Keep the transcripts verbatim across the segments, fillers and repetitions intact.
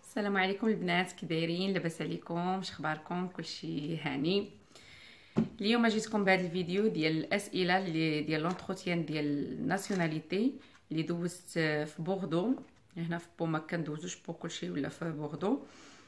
السلام عليكم البنات، كي دايرين؟ لاباس عليكم؟ شخباركم؟ كلشي هاني؟ اليوم جيتكم بهذا الفيديو ديال الاسئله اللي ديال لونتروتيان ديال الناسيوناليتي اللي دوزت في بوردو. هنا في بو ما كندوزوش بو كلشي ولا في بوردو.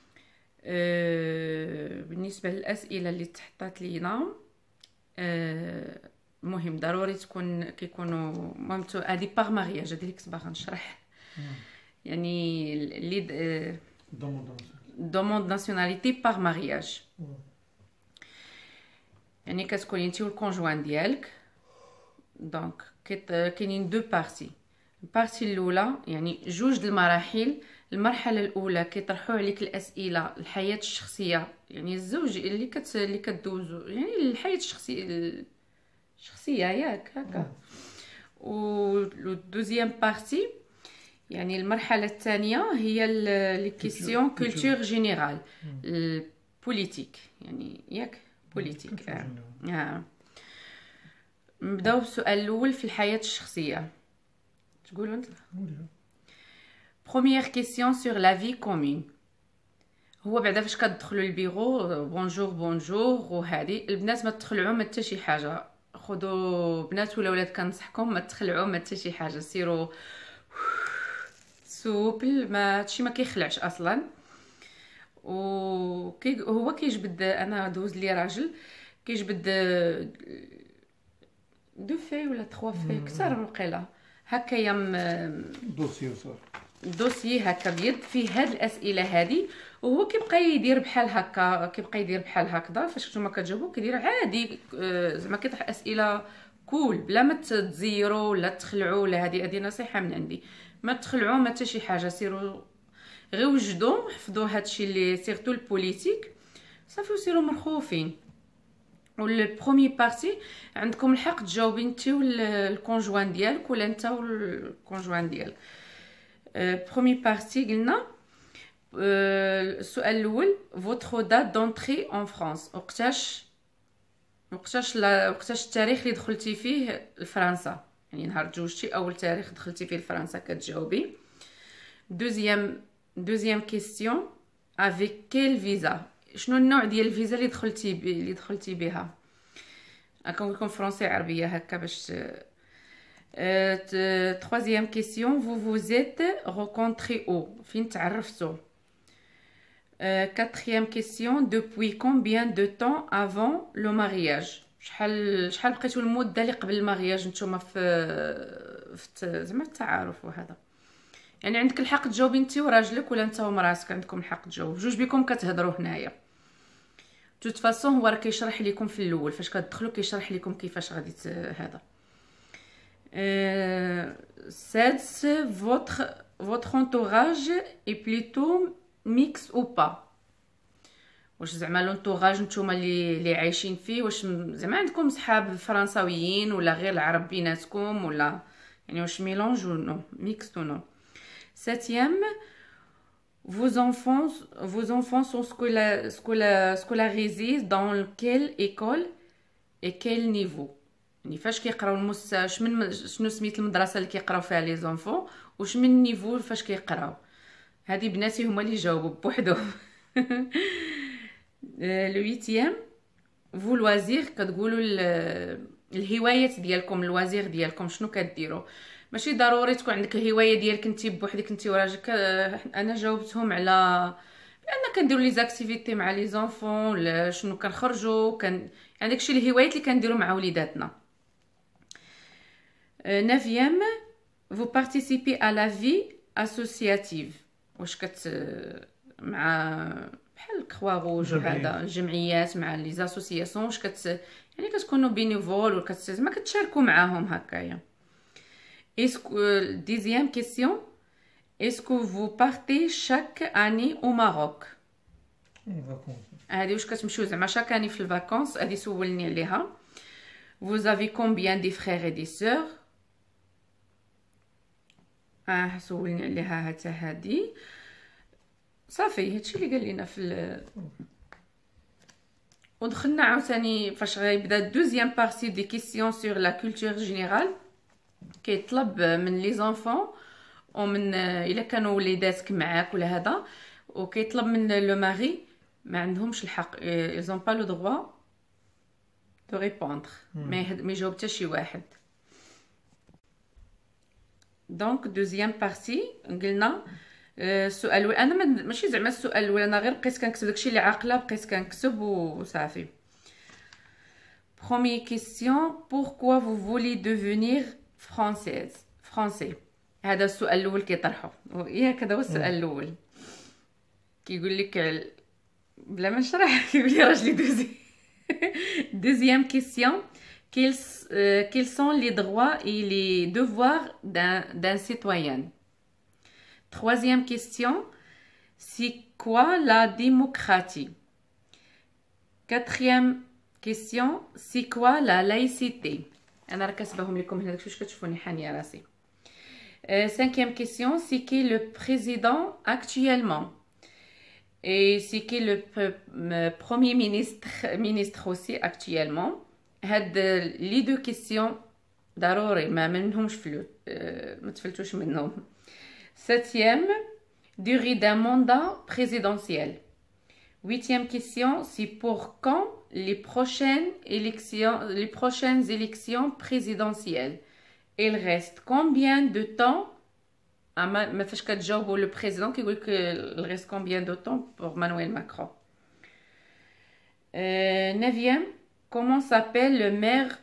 أه بالنسبه للاسئله اللي تحطات لينا أه مهم ضروري تكون كيكونوا المهم هذه باغ مارياج، هذه اللي كنت باغا نشرح. يعني اللي أه دوموند ناسيوناليتي باغ مارياج، يعني كتكوني انت والكونجوان ديالك. دونك كاينين دو بارتي. البارتي الاولى يعني جوج د المراحل. المرحله الاولى كيطرحوا عليك الاسئله الحياه الشخصيه، يعني الزوج اللي كت اللي كدوزو يعني الحياه الشخصيه الشخصيه ياك هكا. والدوزيام بارتي يعني المرحله الثانيه هي لي كيسيون كولتور جينيرال البوليتيك، يعني ياك بوليتيك. اه, آه. نبداو بالسؤال الاول في الحياه الشخصيه. تقولوا انت؟ بروميير كيسيون سور لا في كومون. هو بعدا فاش كتدخلوا البيرو بونجور بونجور وهذه البنات ما تخلعوا ما حتى شي حاجه. خذوا بنات ولا ولاد كنصحكم ما تخلعوا ما حتى شي حاجه، سيروا سوبل، ما هادشي ما كيخلعش اصلا. و كي هو كيجبد، انا دوز لي راجل كيجبد دو في ولا تخوا في كثر من قيله هكايا دوسي صار دوسي هكا بيض فيه هاد الاسئله هادي، وهو كيبقى يدير بحال هكا كيبقى يدير بحال هكذا. فاش نتوما كتجاوبوا كيدير عادي، زعما كيطرح اسئله كول بلا ما تزيروا ولا تخلعوا. ولا هذه هذه نصيحه من عندي، ما تخلعوا ما حتى شي حاجه، سيروا غير وجدوا حفظوا هادشي اللي سيرتو البوليتيك صافي وسيروا مرخوفين. والبرومي بارتي عندكم الحق تجاوبي انت والكونجوان ديالك ولا انت والكونجوان ديالك. برومي بارتي قلنا السؤال الاول فوتر دات دونطري اون فرانس، وقتاش وقتاش لا وقتاش التاريخ اللي دخلتي فيه لفرنسا، يعني نهار تزوجتي اول تاريخ دخلتي فيه لفرنسا كتجاوبي. دوزيام دوزيام كيسيون افيك كيل فيزا، شنو النوع ديال الفيزا اللي دخلتي بي اللي دخلتي بها. هاكا نكون فرونسي عربيه هكا باش. أه troisième question vous vous êtes rencontrés où، فين تعرفتوا. أه quatrième question depuis combien de temps avant le mariage، شحال شحال بقيتوا المده اللي قبل المارياج نتوما في في زعما التعارف. وهذا يعني عندك الحق تجاوبي انت وراجلك ولا انت ومراسك، عندكم الحق تجاوب جوج بكم كتهضروا هنايا. توت فاصون هو راه كيشرح لكم في الاول فاش كتدخلوا كيشرح لكم كيفاش غادي هذا. أه... سادس votre votre entourage est plutôt mix ou pas، واش زعما لونطوراج نتوما اللي اللي عايشين فيه واش زعما عندكم صحاب فرنساويين ولا غير العرب بيناتكم، ولا يعني واش ميلونج و نو ميكس و نو. septième vos enfants vos enfants sont scolarisés dans quelle école et quel niveau، يعني فاش كيقراو المس شمن شنو سميت المدرسه اللي كيقراو فيها لي زونفون وش من نيفو فاش كيقراو. هذه بناتي هما اللي جاوبوا بوحدهم. لو huitième vous loisir، كتقولوا الهوايات ديالكم الوزير ديالكم شنو كديروا. ماشي ضروري تكون عندك الهوايه ديالك انت بوحدك انت وراجلك. انا جاوبتهم على بان كنديروا لي زاكتيفيتي مع لي زونفون، ولا شنو كنخرجوا كان يعني داكشي الهوايات اللي كنديروا مع وليداتنا. neuvième vous participez à la vie associative، واش كت مع بحال الكواغوج وهذا الجمعيات مع لي زاسوسياسيون، واش كت يعني كتكونوا بينيفول وكت زعما كتشاركوا معاهم هكايا. Est-ce que dixième question est-ce que vous partez chaque année au Maroc؟ هذه واش كتمشيو زعما شاك اني في الفاكونس، هذه سولني عليها. vous avez combien de frères et des sœurs؟ اه سولني عليها حتى هذه صافي. هادشي اللي قال لنا في ال... ودخلنا عاوتاني فاش غيبدا دوزيام بارتي دي كيسيون سور لا كولتور جينيرال. كيطلب من لي زونفون ومن الا كانوا وليداتك معاك ولا هذا وكيطلب من لو ماري ما عندهمش الحق ils ont pas le droit de répondre ما ما يجاوب حتى شي واحد. دونك دوزيام بارتي قلنا السؤال انا ماشي زعما السؤال الاول انا غير بقيت كنكتب داكشي اللي عاقله بقيت كنكتب وصافي. Première question, pourquoi vous voulez devenir française français. هذا السؤال الاول كيطرحو ياك هذا هو السؤال الاول كيقول لك بلا ما نشرح كيقول لي راجلي دوزي. Deuxième question, quels euh, quels sont les droits et les devoirs d'un d'un citoyen. Troisième question, c'est quoi la démocratie. Quatrième question, c'est quoi la laïcité. انا راه كاتباهم لكم هنا داكشي واش كتشوفوني حانيه راسي. Euh, cinquième question, c'est qui le président actuellement. Et c'est qui le premier ministre, ministre aussi actuellement. هاد لي دو كيسيون ضروري ما منهمش فلوت ما تفلتوش منهم. Septième, durée d'un mandat présidentiel. Huitième question, c'est pour quand les prochaines élections, les prochaines élections présidentielles. Il reste combien de temps ما فاش كتجاوبوا لو بريزيدون كيقول لك il reste combien de temps pour Emmanuel Macron. Euh, neuvième, comment s'appelle le maire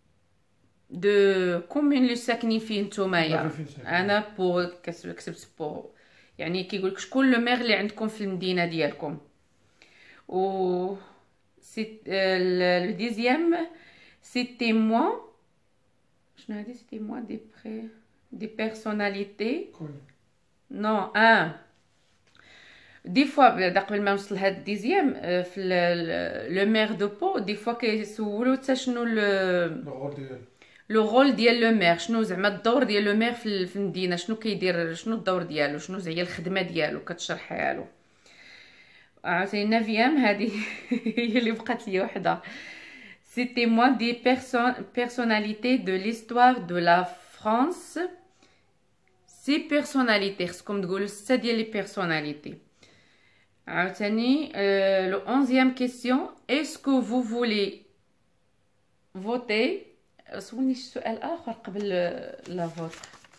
de commune اللي ساكنين فيه نتومايا. انا بو كتبت بو يعني كيقول لك شكون لو مير اللي عندكم في المدينه ديالكم. و سي لو ديزيام سيتي موا شنو هادي سيتي موا دي بري des personnalités. Non, un. Des fois, قبل ما نوصل هاد الديزيام في لو مير دو بو دي فوا كيسولو حتى شنو لو رول ديال لو مير شنو زعما الدور ديال لو مير في المدينه شنو كيدير شنو الدور ديالو شنو هي الخدمه ديالو كتشرحها له. عاوتاني نافيام هذه هي اللي بقات لي وحده. C'était moi des personnes personnalités de l'histoire de la France. Ces personnalités خصكم تقولوا ستة ديال لي personnalités. عاوتاني لو onzième question, est-ce que vous voulez voter. سولني شي سؤال اخر قبل لا فوت.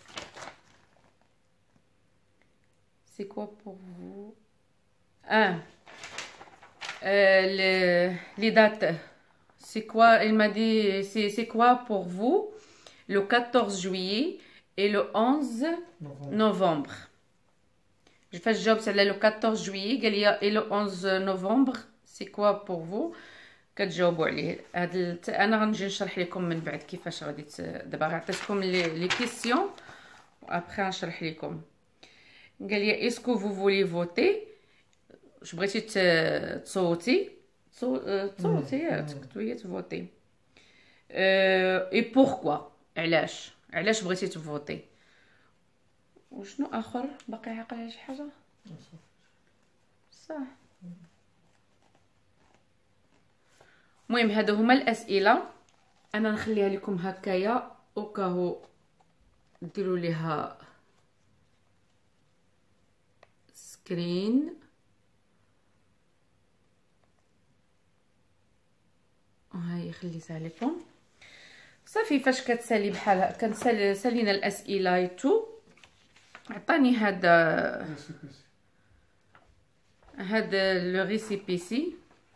C'est quoi pour vous. un euh, les, les dates. C'est quoi, il m'a dit, c'est, c'est quoi pour vous le quatorze juillet et le onze novembre. Je fais job c'est le quatorze juillet et le onze novembre. C'est quoi pour vous. كتجاوبوا عليه. هاد انا غنجي نشرح لكم من بعد كيفاش غادي دابا عطيتكم لي كيسيون وابخي نشرح لكم. قال لي اسكو فو فولي فوتي واش بغيتي تصوتي تصوتي ياك تكتبي تفوتي اي بوركوا علاش علاش بغيتي تفوتي. وشنو اخر باقي عاقل على شي حاجه صح. المهم هادو هما الاسئله انا نخليها لكم هكايا وكاهو ديروا ليها سكرين. وهاي خليتها لكم صافي. فاش كتسالي بحال كنسالي سالينا الاسئله ايتو عطاني هذا هذا لو ريسيبيسي.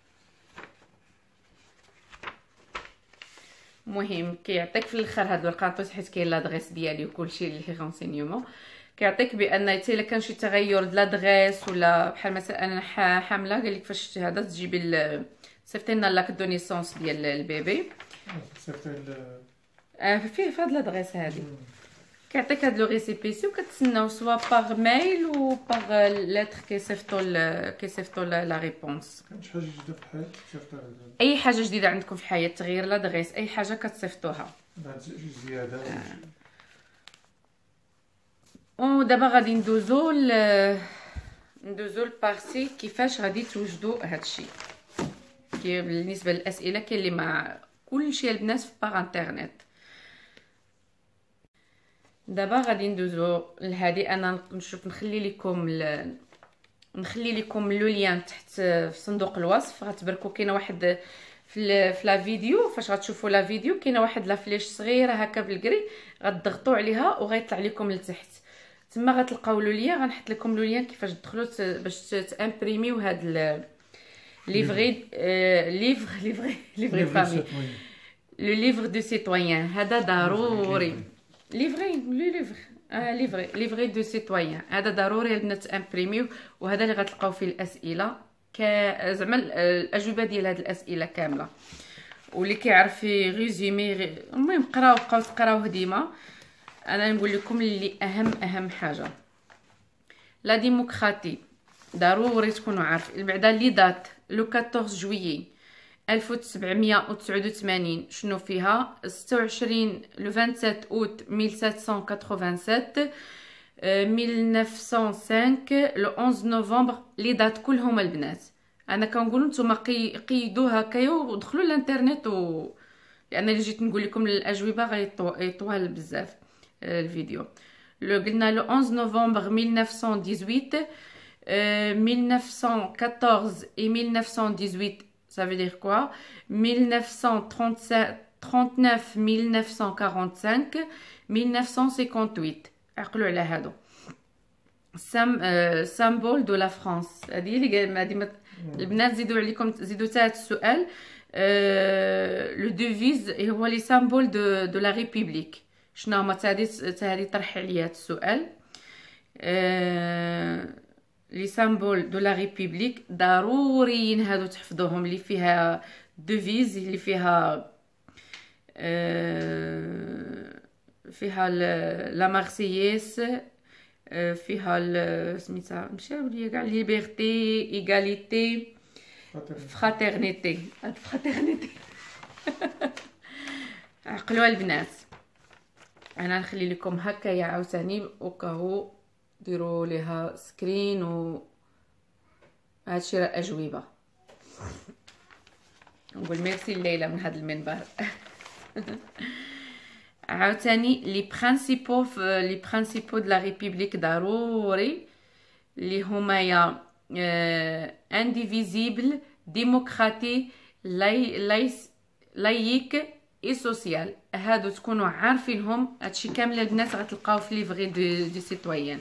المهم كيعطيك في الاخر هاد الورقه حيت كاين لادريس ديالي وكلشي اللي هي رونسينيومون كيعطيك بان حتى الا كان شي تغير د لادريس ولا بحال مثلا انا حامله قال لك فاش هذا تجيبي صيفطي لنا لاك دو نيسونس ديال البيبي صيفطي اه فيه في هاد لادريس هادي كيعطيك هاد لو ريسيبيسي وكتسناو سوا باغ ميل و باغ لتر كيصيفطوا كيصيفطوا لا ريبونس. كانت حاجه جديده في الحياه تصيفطها اي حاجه جديده عندكم في الحياه تغيير لادريس اي حاجه كتصيفطوها بعد زياده. ودابا غادي ندوزو ل ندوزو لبارتي كيفاش غادي توجدوا هادشي. كي بالنسبه للاسئله كاين اللي مع كلشي البنات في باغ انترنت. دابا غادي ندوزو لهادي انا نشوف نخلي لكم نخلي لكم لو لين تحت في صندوق الوصف، غتبركوا كاينه واحد في في لا فيديو، فاش غتشوفوا لا فيديو كاينه واحد لا فليش صغيره هكا بالكري، غتضغطوا عليها وغيطلع لكم لتحت، تما غتلقاو لو لين، غنحط لكم لو لين كيفاش تدخلوا باش تامبريميو هاد ليفغي ليفغ ليفغي ليفغي فامي لو ليفغ دو سيتويان. هذا ضروري ليفغي لو ليفغ اه ليفغي ليفغي دو سيتويان، هذا ضروري البنات تامبريميو، وهذا اللي غتلقاو فيه الاسئله ك زعما الاجوبه ديال هاد الاسئله كامله، واللي كيعرف ريزومي. المهم قراو بقاو تقراوه ديما. انا نقول لكم اللي اهم اهم حاجه لا ديمقراطي ضروري تكونوا عارفين. بعدا لي دات لو أربعطاش جويي ألف وسبعمية وتسعة وثمانين شنو فيها، ستة وعشرين لو سبعة اوت ألف وسبعمية وسبعة وثمانين ألف وتسعمية وخمسة لو واحد نوفمبر. لي دات كلهم البنات. انا كنقول نتوما قيدوها هكايا ودخلوا الانترنت و... لان اللي جيت نقول لكم الاجوبه غيطول بزاف الفيديو. لو قلنا لو واحد نوفمبر ألف وتسعمية وثمانية عشر euh, mille neuf cent dix-huit et mille neuf cent dix-huit, ça veut dire quoi? mille neuf cent trente-neuf, mille neuf cent quarante-cinq, mille neuf cent cinquante-huit. عقلوا على هادو. سام سامبول دو لا فرانس. هذه اللي هذه البنات زيدوا عليكم، زيدوا حتى هذا السؤال. لو ديفيز هو لي سامبول دو دو لا ريبوبليك. شنو هما؟ حتى هذه طرح عليا السؤال. لي سامبول دو لا ريبوبليك ضروريين هادو تحفظوهم، اللي فيها ديفيز اللي فيها فيها لا مارسييس، فيها سميتها مشاو ليا كاع ليبرتي ايغاليتي فراترنيتي. هاد فراترنيتي عقلوا البنات. انا نخلي لكم هكايا عاوتاني وكاهو ديروا ليها سكرين، و هادشي راه اجوبه. نقول ميرسي الليله من هذا المنبر. عاوتاني لي برينسيپو لي برينسيپو د لا ريبوبليك ضروري، اللي هما يا انديفيزيبل ديموقراطي لايس لايك اي سوسيال. هادو تكونوا عارفينهم. هادشي كامل البنات غتلقاو في ليفغي دو دي سيتويان.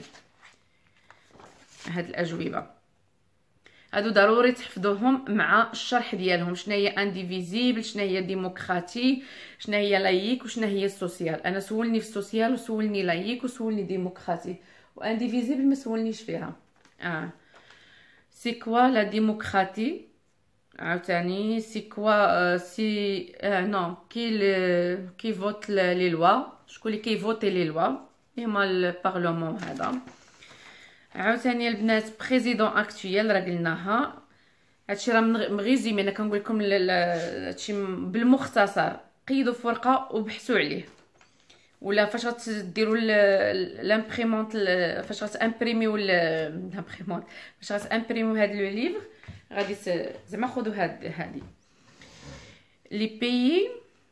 هاد الاجوبه هادو ضروري تحفظوهم مع الشرح ديالهم. شنو هي انديفيزيبل، شنو هي ديموقراطي، شنو هي لايك، وشنو هي السوسيال. انا سولني في السوسيال وسولني لايك وسولني ديموقراطي، وانديفيزيبل ما سولنيش فيها. اه سي كوا لا ديموقراطي؟ عاوتاني سي كوا سي اه نو كي كي فوت لي لوا، شكون اللي كيفوتي لي لوا؟ هما البارلمون هذا. عاوتاني البنات بريزيدون اكطويل راه قلناها. هادشي راه مغيزيمي، انا كنقول لكم هادشي بالمختصر. قيدوا في ورقه وبحثوا عليه، ولا فاش غتديروا لامبريمونط، فاش غتامبريميو لامبريمونط، فاش غتامبريميو هاد لو ليفر غادي زعما خذوا هاد هادي لي بيي.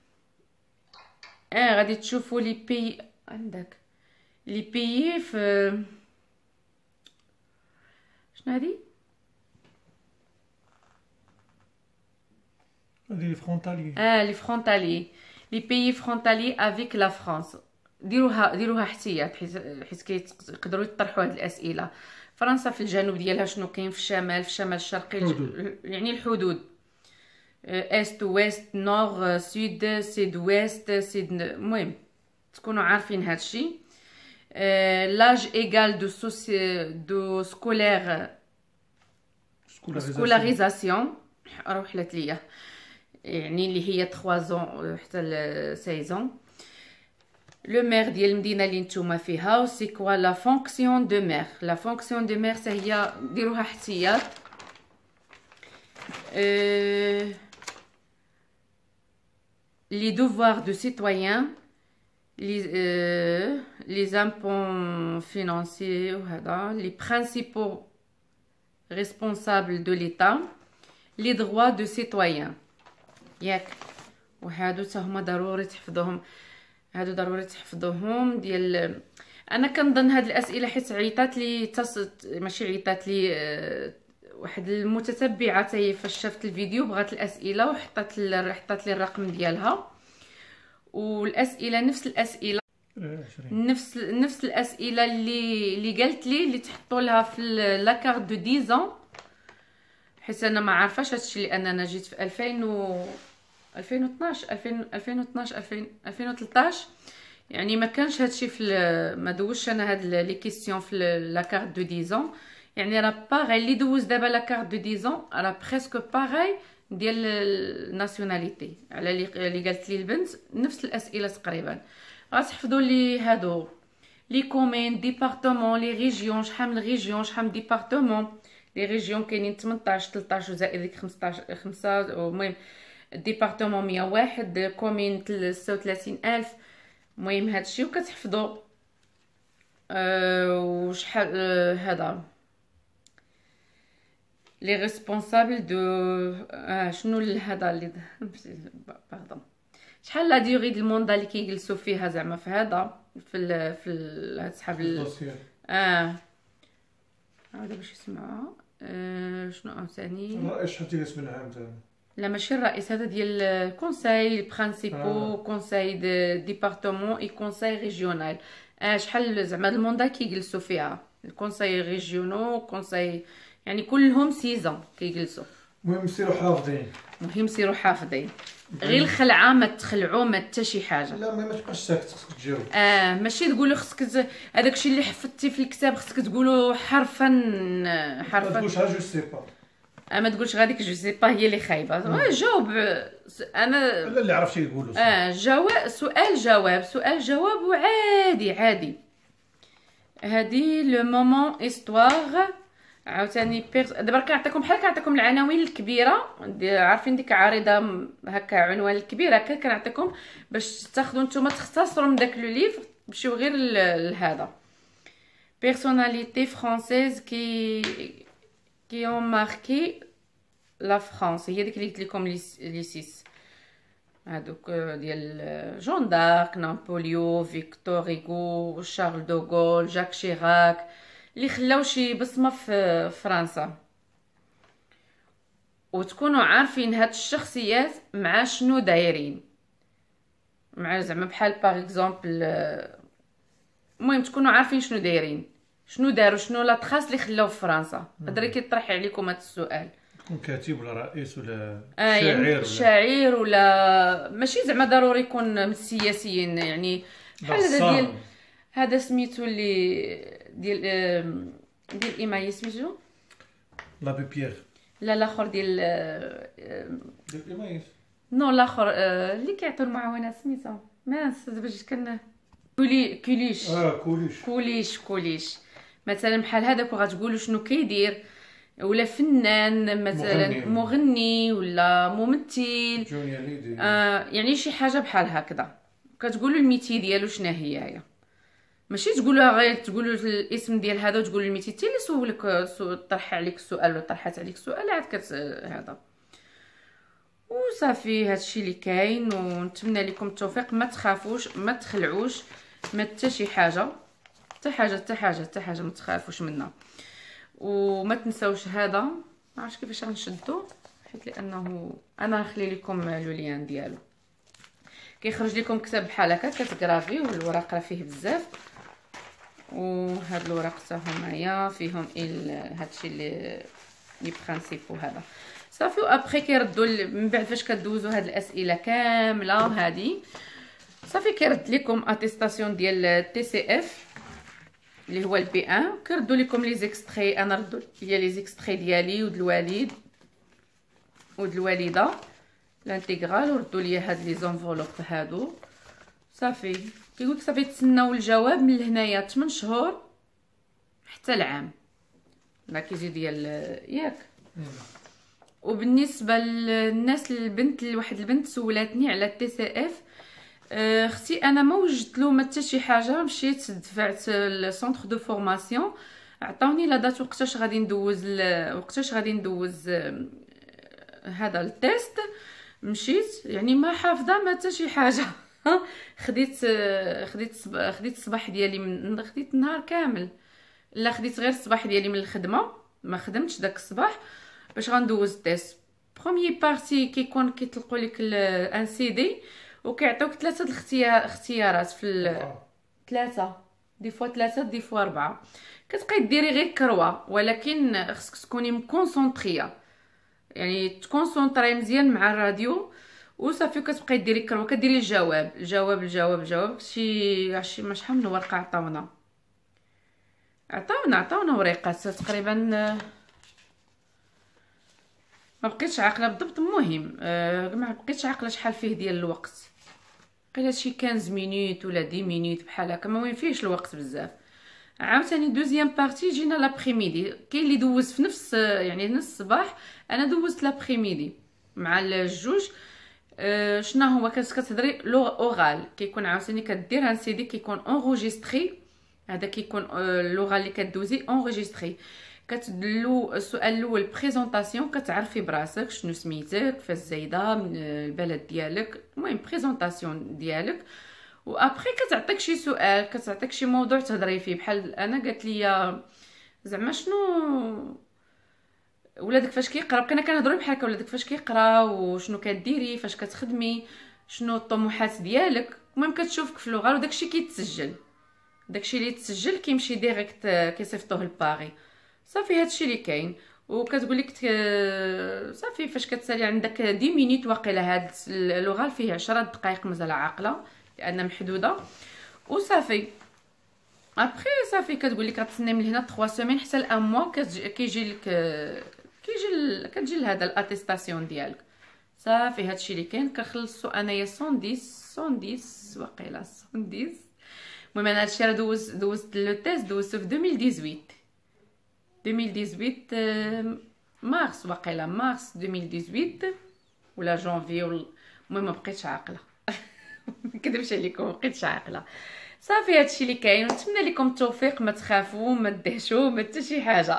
اه غادي تشوفوا لي بيي عندك لي بيي في شنو هادي؟ لي فرونتالي. اه لي فرونتالي لي بيي فرونتالي افيك لا فرانس. ديروها ديروها احتياط، حيت حيت كيقدروا يطرحوا هاد الاسئله. فرنسا في الجنوب ديالها شنو كاين؟ في الشمال، في الشمال الشرقي، يعني الحدود است ويست نور سود سيد ويست سيد. المهم تكونوا عارفين هادشي. لاج ايغال دو سوسي دو سكولير سكولاريزاسيون روح حلت ليا، يعني اللي هي ثلاثة زون حتى ستة زون. لو مير ديال المدينه اللي نتوما فيها. و سي كوا لا فونكسيون دو مير؟ لا فونكسيون دو مير هي ديروها احتياط. أه... لي دوفوار دو سيتويان، لي أه... لي زامبون فينانسيي، وهذا لي برينسيپو ريسبونسابل دو ليتا، لي دروا دو سيتويان ياك. وهادو حتى هما ضروري تحفظوهم. هادو ضروري تحفظوهم. ديال انا كنظن هاد الاسئله حيت عيطات لي تص... ماشي عيطات لي أه... واحد المتتبعه حتى هي فاش شافت الفيديو بغات الاسئله وحطات ل... حطات لي الرقم ديالها، والاسئله نفس الاسئله نفس نفس الاسئله اللي اللي قالت لي اللي تحطوا لها في لاكارت دو عشرة ans، حيت انا ما عارفاش هادشي لان انا جيت في ألفين و ألفين واثناش ألفين ألفين واثناش ألفين ألفين وثلاثطاش، يعني ما كانش هادشي في ما دوزش انا هاد لي كيسيون في لاكارت دو عشرة ans، يعني راه باغي اللي دوز دابا لاكارت دو عشرة ans راه بريسك باغي ديال الناسيوناليتي على اللي قالت لي البنت نفس الاسئله تقريبا. غتحفظوا لي هادو لي كومين ديبارتمون لي ريجيون، شحال من ريجيون شحال من ديبارتمون. لي ريجيون كاينين ثمنطاش ثلاثطاش وزائد ديك خمسطاش خمسة، المهم ديبارتمون مية وواحد، كومين ستة وثلاثين ألف. المهم هادشي وكتحفظوا أه وشحال أه هذا لي ريسبونسابل دو آه شنو هذا اللي باردون شحال لا ديوري ديال الموندا اللي كيجلسوا فيها زعما في هذا في ال في هاد صحاب الدوسيير. اه هذا باش يسمعوها آه شنو عاوتاني الرئيس شحال تيجلس من عام تاعو؟ لا ماشي الرئيس، هذا ديال الكونساي برينسيبو، كونساي دو ديبارتمون اي كونساي ريجيونال. اه شحال زعما الموندا كيجلسوا فيها الكونساي ريجيونو كونساي، يعني كلهم سيزون كيجلسوا. المهم سيروا حافظين، مهم سيروا حافظين، غير الخلعه ما تخلعوا ما حتى شي حاجه. لا ما تبقاش ساكت، خصك تجاوب. اه ماشي تقولوا خصك هذاك الشيء اللي حفظتي في الكتاب خصك تقولوا حرفا حرفا. ما تقولش جو سي با. اه ما تقولش غاديك جو سي با هي اللي خايبه. اه جاوب. انا لا اللي عرفتي يقولوا. اه جواب سؤال جواب سؤال جواب وعادي عادي. هذه لو مومون استوار عاوتاني بيرس. دابا كنعطيكم بحال كنعطيكم العناوين الكبيره، عارفين ديك عارضه هكا عنوان الكبير هكا كنعطيكم باش تاخذوا نتوما تختصروا من داك لو ليفر تمشيو غير لهذا. بيرسوناليتي فرانسيز كي كي اون ماركي لا فرانس، هي ديك اللي قلت لكم لي سيس هادوك ديال جون دارك، نابوليو، فيكتور هيغو، شارل دوغول، جاك شيراك، اللي خلاو شي بصمه في فرنسا. وتكونوا عارفين هاد الشخصيات مع شنو دايرين، مع زعما بحال باغ اكزومبل. المهم تكونوا عارفين شنو دايرين، شنو داروا، شنو لا تراس اللي خلاو في فرنسا. هضري كيطرح عليكم هاد السؤال. تكون كاتب ولا رئيس ولا آه شاعر يعني ولا شاعر ولا ماشي زعما ضروري يكون من السياسيين، يعني بحال هذا ديال هذا سميتو اللي ديال ديال ايماي سميتو لابي بيير. لا الاخر ديال ديال ايماي نو الاخر اللي كيعطيو المعاونات سميتو ماس باش كان كولي كوليش. اه كوليش كوليش كوليش مثلا بحال هذاك. وغتقولوا شنو كيدير، ولا فنان مثلا مغني, مغني ولا ممثل آه يعني شي حاجه بحال هكذا. كتقولوا الميتي ديالو شنو هي هي، ماشي تقولوها غير تقولوا الاسم ديال هذا وتقولوا الميتي تي اللي سولك طرح عليك السؤال ولا طرحت عليك السؤال عاد كت هذا وصافي. هادشي اللي كاين، ونتمنى لكم التوفيق. ما تخافوش ما تخلعوش ما حتى شي حاجه حتى حاجه حتى حاجه حتى حاجه ما تخافوش منها. وما تنساوش هذا ما عرفتش كيفاش غنشدو حيت لانه انا نخلي لكم لو لين ديالو. كيخرج لكم كتاب بحال هكا كتكرافي والورق راه فيه بزاف، وهاد الورق حتى هنايا فيهم هادشي اللي لي برينسيپو هذا صافي. وابخي كيردوا من بعد فاش كدوزوا هاد الاسئله كامله هادي صافي كيرد لكم اتيستاسيون ديال تي سي اف اللي هو البي واحد. كيردوا لكم لي زيكستري، انا ردوا لي لي زيكستري ديالي ود الوالد ود الوالده الانتيغرال، وردوا لي هاد لي زونفولوب هادو صافي. كيقول لك صافي تسناو الجواب من هنايا ثمانية شهور حتى العام لا كيجي ديال ياك. وبالنسبه للناس البنت لواحد البنت سولاتني على التي سي اف، اختي انا ما وجدت له ما حتى شي حاجه. مشيت دفعت للسونتر دو فورماسيون عطاوني لا دات وقتاش غادي ندوز وقتاش غادي ندوز هذا التيست. مشيت يعني ما حافظه ما حتى شي حاجه خديت خديت خديت الصباح ديالي من خديت النهار كامل، لا خديت غير الصباح ديالي من الخدمه، ما خدمتش داك الصباح باش غندوز التيست. بروميي بارتي كيكون كيطلقوا لك ان سي دي وكيعطيوك ثلاثه الاختيار اختيارات في ثلاثه دي فوا ثلاثه دي فوا اربعه، كتبقاي ديري غير كروه، ولكن خصك تكوني مكونسونطريه، يعني تكونسونطري مزيان مع الراديو وصافي. كتبقاي ديري كروه، كديري الجواب الجواب الجواب الجواب. شي عشي ما شحال من ورقه عطاونا عطاونا عطاونا وريقات تقريبا، ما بقيتش عاقله بالضبط. المهم أه ما بقيتش عاقله شحال فيه ديال الوقت، قيل شي خمسطاش مينوت ولا عشرة مينوت بحال هكا، ما وين فيهش الوقت بزاف. عاوتاني دوزيام بارتي جينا لابريميدي، كاين اللي دوز في نفس يعني نص الصباح، انا دوزت لابريميدي مع الجوج. أه شنو هو كتهضري لو اورال، كيكون عاوتاني كدير ان سي دي كيكون اونغوجيستري، هذا كيكون اللغه اللي كدوزي اونغيستري. كتدلو السؤال الاول بريزونطاسيون، كتعرفي براسك شنو سميتك، فاش زايده، من البلد ديالك، المهم بريزونطاسيون ديالك. وابري كتعطيك شي سؤال، كتعطيك شي موضوع تهضري فيه. بحال انا قالت لي زعما شنو ولادك فاش كيقرا، بقينا كنهضروا بحال هكا، ولادك فاش كيقرا وشنو كديري، فاش كتخدمي، شنو الطموحات ديالك. المهم كتشوفك في اللغه وداكشي كيتسجل، داكشي اللي تسجل كيمشي ديريكت كيصيفطوه لباري، صافي هادشي اللي كاين. وكتقول لك صافي فاش كتسالي عندك عشرة مينوت واقيلا. هاد اللغه فيه عشرة دقائق مازال عاقله لان محدوده، وصافي ابري صافي كتقول لك غتسناي من هنا ثلاث سيمين حتى لان موا كيجي لك كيجي كتجي لهذا الاتيستاسيون ديالك. صافي هادشي اللي كاين. كنخلصوا انايا مية مية واقيلا مية. المهم انا هادشي راه دوز دوزت لو تيست دوزتو في ألفين وثمانية عشر ألفين وثمانية عشر مارس واقيلا، مارس ألفين وثمانية عشر ولا جونفي. المهم ما بقيتش عاقله ما نكذبش عليكم، ما بقيتش عاقله. صافي هادشي اللي كاين، ونتمنى لكم التوفيق. ما تخافوا، ما تدهشوا، ما حتى شي حاجه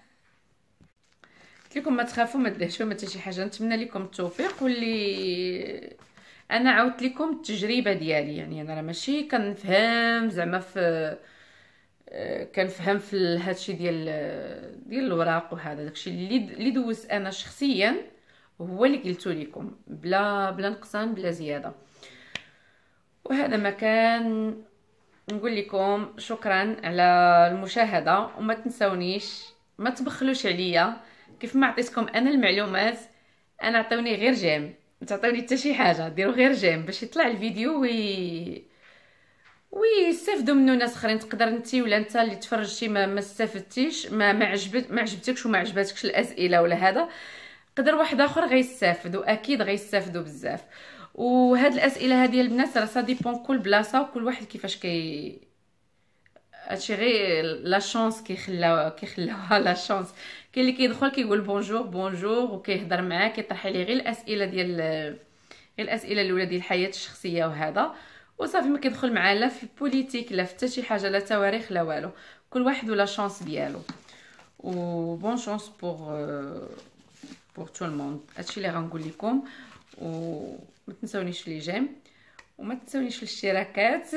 قلت لكم ما تخافوا، ما تدهشوا، ما حتى شي حاجه. نتمنى لكم التوفيق. واللي انا عاودت لكم التجربه ديالي، يعني انا راه ماشي كنفهم زعما في كنفهم في هادشي ديال ديال الوراق وهذا، داكشي اللي اللي دوزت انا شخصيا هو اللي قلت لكم بلا بلا نقصان بلا زياده. وهذا ما كان. نقول لكم شكرا على المشاهده، وما تنسونيش ما تبخلوش عليا. كيف ما عطيتكم انا المعلومات، انا عطوني غير جيم، ما تعطوني حتى شي حاجه، ديروا غير جيم باش يطلع الفيديو وي ويستافدوا منه ناس اخرين. تقدر انت ولا انت اللي تفرجتي ما ما استفدتيش، ما ما عجبت ما عجبتكش وما عجباتكش الاسئله ولا هذا، قدر واحد اخر غيستافد، واكيد غيستافدوا بزاف. وهاد الاسئله هذه البنات راه سا ديبون كل بلاصه وكل واحد كيفاش كي هادشي غير لا شانس كيخلاو كيخلاوها لا شانس. كاين اللي كيدخل كيقول بونجور بونجور وكيهضر معاك كيطرح لي غير الاسئله ديال غير الاسئله الاولى ديال الحياه الشخصيه وهذا، وصافي ما كيدخل معاه لا في البوليتيك لا في حتى شي حاجه، لا تواريخ لا والو. كل واحد ولا شانس ديالو. و بون شانس بور بور تو الموند. هادشي اللي غنقول لكم. وما تنسونيش في لي جيم، وما تنسونيش في الاشتراكات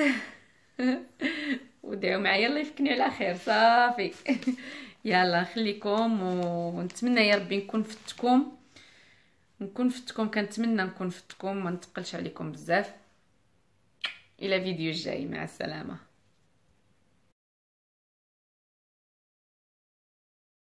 ودعوا معايا الله يفكني على خير. صافي يلا نخليكم، ونتمنى يا ربي نكون فتكم نكون فتكم كنتمنى نكون فتكم، ما نتقلش عليكم بزاف. الى فيديو جاي، مع السلامه.